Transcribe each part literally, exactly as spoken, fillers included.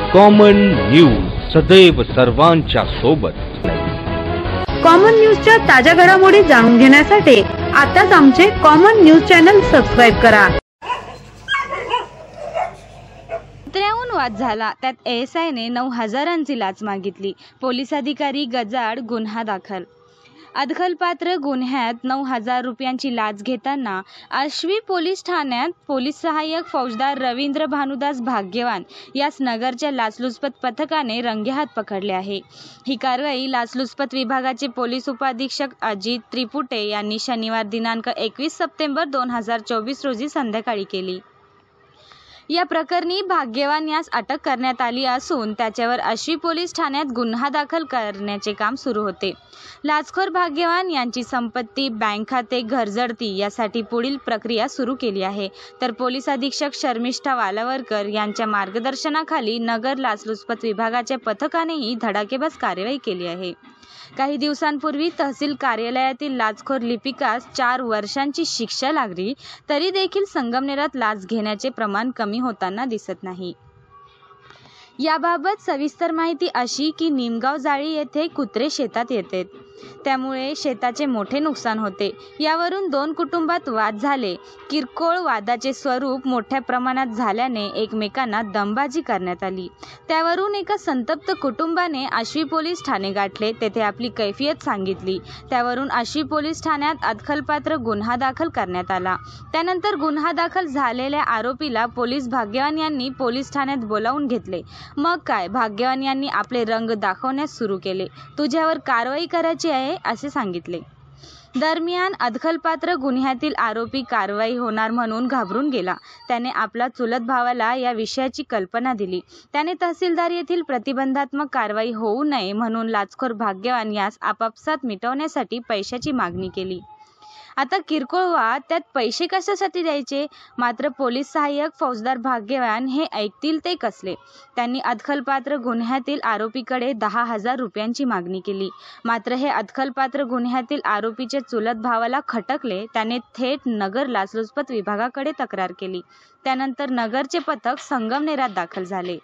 Common news सदैव सर्वांच्या सोबत। कॉमन न्यूजच्या ताज्या घडामोडी जाणून घेण्यासाठी आताच आमचे कॉमन न्यूज चॅनल सबस्क्राइब करा। कुत्र्याहून वाद झाला, त्यात एएसआयने नऊ हजारांची लाच मागितली। पोलीस अधिकारी गजाआड गुन्हा दाखल। अदखलपात्र गुन्ह्यात नऊ हजार रुपयांची लाच घेताना आश्वी पोलीस ठाण्यात पोलीस सहाय्यक फौजदार रवींद्र भानुदास भाग्यवान यास नगरच्या लाचलुचपत पथकाने रंगेहात पकडले आहे। ही कारवाई लाचलुचपत विभागाचे पोलीस उपअधीक्षक अजित त्रिपुटे यांनी शनिवार दिनांक एकवीस सप्टेंबर दोन हजार चोवीस रोजी संध्याकाळी केली। या प्रकरणी भाग्यवान यास अटक करण्यात आली असून त्याच्यावर आश्वी पोलीस ठाण्यात गुन्हा दाखल करण्याचे काम सुरू होते। लाचखोर भाग्यवान यांची संपत्ती, बँक खाते, घरजडती यासाठी पुढील प्रक्रिया सुरू केली आहे। तर पोलीस अधीक्षक शर्मिष्ठा वालावरकर यांच्या मार्गदर्शनाखाली नगर लाचलुचपत विभागाच्या पथकानेही धडाकेबाज कार्यवाही केली आहे। काही दिवसांपूर्वी तहसील कार्यालयातील लाचखोर लिपिकास चार वर्षांची शिक्षा लागली, तरी देखील संगमनेरात लाच घेण्याचे प्रमाण कमी होताना दिसत नाही। याबाबत सविस्तर माहिती अशी की निमगाव जाळी येथे कुत्रे शेतात येतात, त्यामुळे शेताचे मोठे नुकसान होते। यावरून दोन कुटुंबात वाद झाले। किरकोळ वादाचे स्वरूप मोठ्या प्रमाणात झाल्याने एकमेकांना दमबाजी करण्यात आली। त्यावरून एका संतप्त कुटुंबाने आश्वी पोलीस ठाणे गाठले, तेथे आपली कैफियत सांगितली। त्यावरून आश्वी पोलीस ठाण्यात अदखलपात्र गुन्हा दाखल करण्यात आला। त्यानंतर गुन्हा दाखल झालेल्या आरोपीला पोलीस भाग्यवान यांनी पोलीस ठाण्यात बोलावून घेतले। मग काय, भाग्यवान यांनी आपले रंग दाखवण्यास सुरू केले। तुझ्यावर कारवाई करायची आहे असे सांगितले। दरम्यान अदखलपात्र गुन्ह्यातील आरोपी कारवाई होणार म्हणून घाबरून गेला। त्याने आपला चुलत भावाला या विषयाची कल्पना दिली। त्याने तहसीलदार येथील प्रतिबंधात्मक कारवाई होऊ नये म्हणून लाचखोर भाग्यवान यास आपापसात मिटवण्यासाठी पैशाची मागणी केली। आता किरकोळ वाद, त्यात पैसे कशासाठी द्यायचे? मात्र पोलीस सहाय्यक फौजदार भाग्यवान हे ऐकतील ते कसले? त्यांनी अदखलपात्र गुन्ह्यातील आरोपीकडे दहा हजार रुपयांची मागणी केली। मात्र हे अदखलपात्र गुन्ह्यातील आरोपीच्या चुलत भावाला खटकले। त्याने थेट नगर लाचलुचपत विभागाकडे तक्रार केली। त्यानंतर नगरचे पथक संगमनेरात दाखल झाले।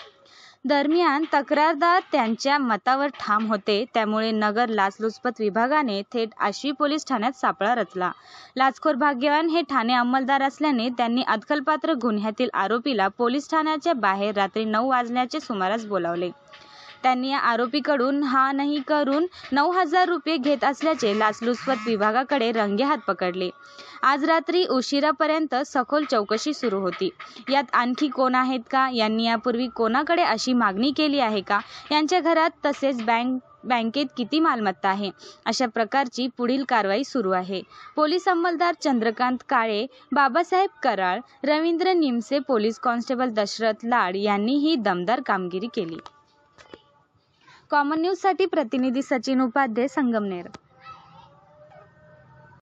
दरम्यान तक्रारदार त्यांच्या मतावर ठाम होते, त्यामुळे नगर लाचलुचपत विभागाने थेट आश्वी पोलीस ठाण्यात सापळा रचला। लाचखोर भाग्यवान हे ठाणे अंमलदार असल्याने त्यांनी अदखलपात्र गुन्ह्यातील आरोपीला पोलीस ठाण्याच्या बाहेर रात्री नऊ वाजण्याचे सुमारास बोलावले। त्यांनी या आरोपीकडून हा नाही करून नऊ हजार रुपये घेत असल्याचे लाचलुचपत विभागाकडे रंगेहात पकडले। आज रात्री उशिरापर्यंत सखोल चौकशी सुरू होती। यात आणखी कोण आहेत का, यांनी यापूर्वी कोणाकडे अशी मागणी केली आहे का, यांच्या घरात तसेच बँक बँकेत किती मालमत्ता आहे, अशा प्रकारची पुढील कारवाई सुरू आहे। पोलीस अंमलदार चंद्रकांत काळे, बाबासाहेब कराळ, रवींद्र निमसे, पोलीस कॉन्स्टेबल दशरथ लाड यांनी ही दमदार कामगिरी केली। कॉमन न्यूज साठी प्रतिनिधी सचिन उपाध्ये, संगमनेर।